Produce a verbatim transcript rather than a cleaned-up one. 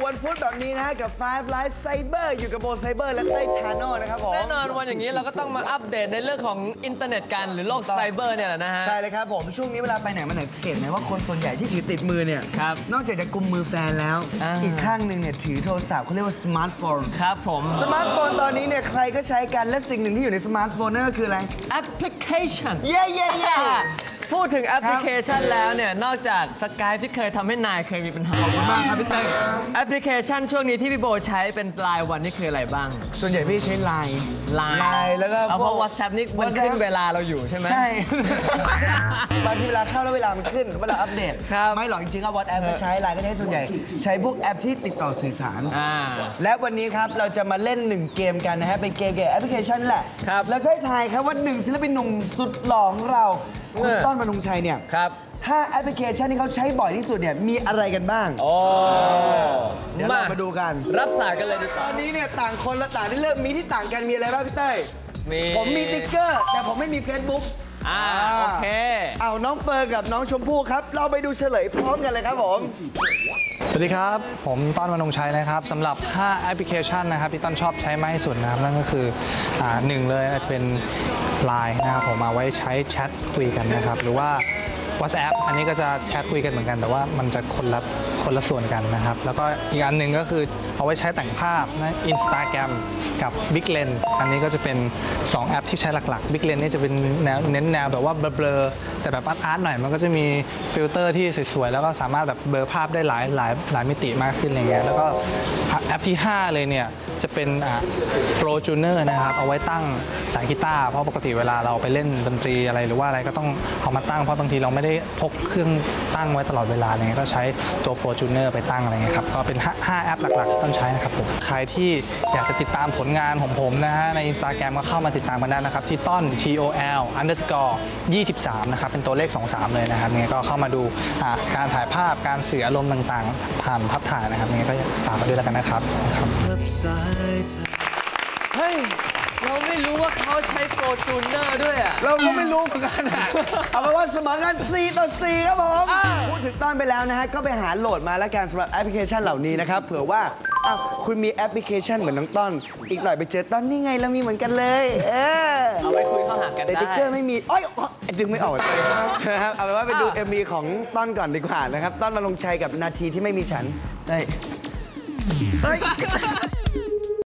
วันพุธแบบนี้นะฮะกับ Five Live Cyber อยู่กับโบไซเบอร์และเต้ยชาโน่นะครับผมแน่นอนวันอย่างนี้เราก็ต้องมาอัปเดตในเรื่องของอินเทอร์เน็ตกันหรือโลกไซเบอร์เนี่ยแหละนะฮะใช่เลยครับผมช่วงนี้เวลาไปไหนมาไหนสังเกตไหมว่าคนส่วนใหญ่ที่ถือติดมือเนี่ยนอกจากจะกุมมือแฟนแล้วอีกข้างหนึ่งเนี่ยถือโทรศัพท์เขาเรียกว่าสมาร์ทโฟนครับผมสมาร์ทโฟนตอนนี้เนี่ยใครก็ใช้กันและสิ่งหนึ่งที่อยู่ในสมาร์ทโฟนนั่นก็คืออะไรแอปพลิเคชันเย่เย่เย่พูดถึงแอปพลิเคชันแล้วเนี่ยนอกจากสกายที่เคยทำให้นายเคยมีปัญหาขอบคุณมากครับพี่เต้ยแอปพลิเคชันช่วงนี้ที่พี่โบใช้เป็นรายวันนี่คืออะไรบ้างส่วนใหญ่พี่ใช้ไลน์ไลน์แล้วก็เอาเพราะ WhatsApp นี่มันขึ้นเวลาเราอยู่ใช่ไหมใช่บางทีเวลาเข้าแล้วเวลามันขึ้นเวลาอัปเดตไม่หรอกจริงๆก็ WhatsApp ก็ใช้ไลน์ก็ใช้ส่วนใหญ่ใช้พวกแอปที่ติดต่อสื่อสารและวันนี้ครับเราจะมาเล่นหนึ่งเกมกันนะฮะเป็นเกมเกี่ยวกับแอปพลิเคชันแหละเราจะให้ทายครับว่าหนึ่งศิลปินหนุ่มสุดหล่อของเราคุณต้น มนุงชัยเนี่ยห้าแอปพลิเคชันที่เขาใช้บ่อยที่สุดเนี่ยมีอะไรกันบ้างโอ้เดี๋ยวเรามาดูกันรับสายกันเลยดีกว่าตอนนี้เนี่ยต่างคนละต่างที่เริ่มมีที่ต่างกันมีอะไรบ้างพี่เต้ยผมมีติ๊กเกอร์แต่ผมไม่มี Facebook อ่าโอเคเอาน้องเฟิร์นกับน้องชมพู่ครับเราไปดูเฉลยพร้อมกันเลยครับผมสวัสดีครับผมต้น มนงชัยนะครับสำหรับห้าแอปพลิเคชันนะครับที่ต้นชอบใช้มากที่สุดนะครับนั่นก็คืออ่าหนึ่งเลยอาจจะเป็น ไลน์ นะครับผมเอาไว้ใช้แชทคุยกันนะครับหรือว่า WhatsApp อันนี้ก็จะแชทคุยกันเหมือนกันแต่ว่ามันจะคนละคนละส่วนกันนะครับแล้วก็อีกอันหนึ่งก็คือเอาไว้ใช้แต่งภาพนะ Instagram กับ Big Lens อันนี้ก็จะเป็นสองแอปที่ใช้หลักๆ Big Lens นี่จะเป็นแนวเน้นแนวแบบว่าเบลอๆแต่แบบอาร์ตๆหน่อยมันก็จะมีฟิลเตอร์ที่สวยๆแล้วก็สามารถแบบเบลอภาพได้หลายหลายหลายมิติมากขึ้นอะไรเงี้ยแล้วก็แอปที่ห้าเลยเนี่ยจะเป็นโปรจูเนอร์นะครับเอาไว้ตั้งสายกีตาร์เพราะปกติเวลาเราไปเล่นดนตรีอะไรหรือว่าอะไรก็ต้องเอามาตั้งเพราะบางทีเราไม่ได้พกเครื่องตั้งไว้ตลอดเวลาอะไรเงี้ยก็ใช้ตัวโปรจูเนอร์ไปตั้งอะไรเงี้ยครับก็เป็นห้าแอปหลักๆต้องใช้นะครับผมใครที่อยากจะติดตามผลงานของผมนะฮะใน Instagram ก็เข้ามาติดตามกันได้นะครับที่ต้น ที โอ แอล underscore ยี่สิบสามนะครับเป็นตัวเลขสองสามเลยนะครับงั้นก็เข้ามาดูการถ่ายภาพการสื่ออารมณ์ต่างๆผ่านภาพถ่ายนะครับงั้นก็ฝากมาด้วยแล้วกันนะครับเฮ้ยเราไม่รู้ว่าเขาใช้โปรจูเนอร์ด้วยอ่ะเราก็ไม่รู้เหมือนกันเอาเป็นว่าเสมอกันสี่ต่อสี่ครับผมพูดถึงต้นไปแล้วนะฮะก็ไปหาโหลดมาแล้วกันสำหรับแอปพลิเคชันเหล่านี้นะครับเผื่อว่าอ้าวคุณมีแอปพลิเคชันเหมือนน้องต้นอีกหน่อยไปเจอต้นนี่ไงเรามีเหมือนกันเลยเออเอาไปคุยเข้าหากันได้แต่ติ๊กเกอร์ไม่มีอ้อยดึงไม่ออกเลยนะครับเอาเป็นว่าไปดู เอ็ม วี ของต้นก่อนดีกว่านะครับต้นมาลงชัยกับนาทีที่ไม่มีฉันได้เฮ้ย